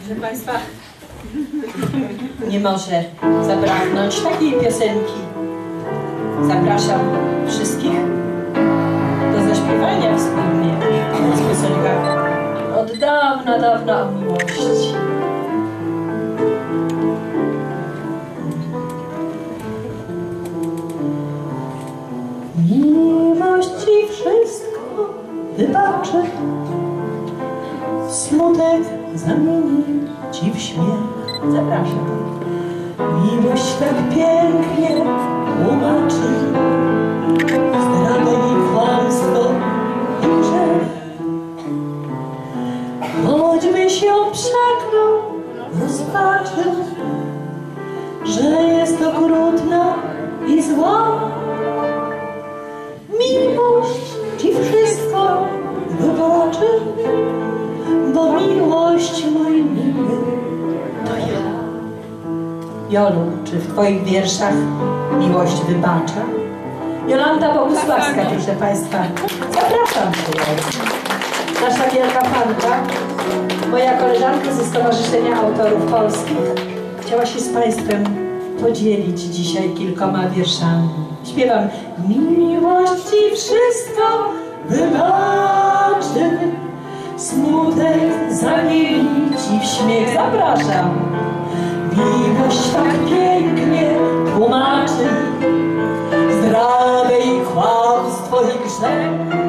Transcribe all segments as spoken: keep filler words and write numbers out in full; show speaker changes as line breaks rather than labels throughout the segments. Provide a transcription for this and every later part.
Proszę Państwa, nie może zabraknąć takiej piosenki. Zapraszam wszystkich do zaśpiewania wspólnie w piosenkach od dawna, dawna o miłości. Miłość ci wszystko wybaczy, smutek zamieni ci w śmiech. Zapraszam. Miłość tak pięknie tłumaczy zdradę i kłamstwo i grzech. Choćbyś ją przeklął, rozpaczy, że jest okrutna i zła. Miłość ci wszystko wybaczy, bo miłość, mój miły, to ja. Jolu, czy w twoich wierszach miłość wybacza? Jolanta Bogusławska, proszę Państwa. Zapraszam cię, Jolu. Nasza wielka fanka, moja koleżanka ze Stowarzyszenia Autorów Polskich, chciała się z Państwem podzielić dzisiaj kilkoma wierszami. Śpiewam. Miłość ci wszystko wybaczy, smutek zamieni ci w śmiech. Zapraszam. Miłość tak pięknie tłumaczy zdradę i kłamstwo i grzech.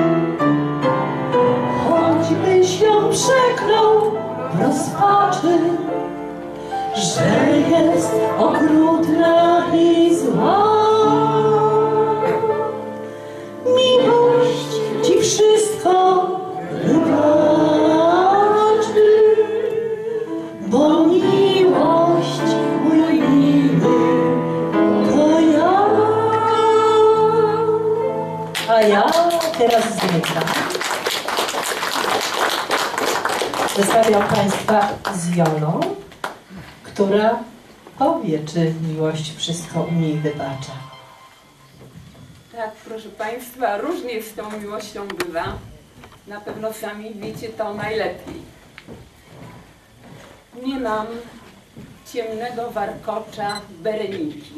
Choćbyś ją przeklął w rozpaczy, że jest okrutna i zła. Miłość ci wszystko wybaczy, bo miłość, mój miły, to ja. A ja teraz zmykam. Zostawiam Państwa z Jolą, która powie, czy miłość wszystko u niej wybacza.
Tak, proszę Państwa, różnie z tą miłością bywa. Na pewno sami wiecie to najlepiej. Nie mam ciemnego warkocza Bereniki,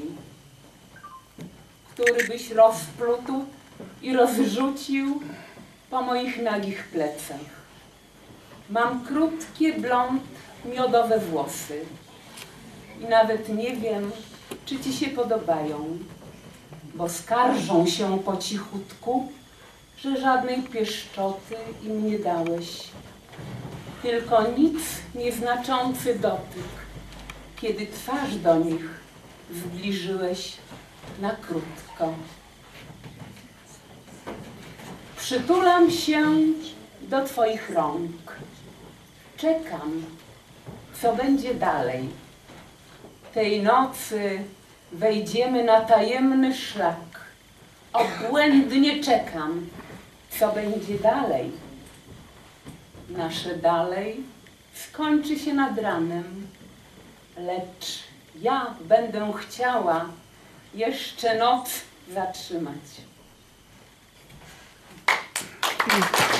który byś rozplótł i rozrzucił po moich nagich plecach. Mam krótkie, blond, miodowe włosy i nawet nie wiem, czy ci się podobają, bo skarżą się po cichutku, że żadnej pieszczoty im nie dałeś, tylko nic nieznaczący dotyk, kiedy twarz do nich zbliżyłeś na krótko. Przytulam się do twoich rąk. Czekam, co będzie dalej. Tej nocy wejdziemy na tajemny szlak. Obłędnie czekam, co będzie dalej. Nasze dalej skończy się nad ranem, lecz ja będę chciała jeszcze noc zatrzymać.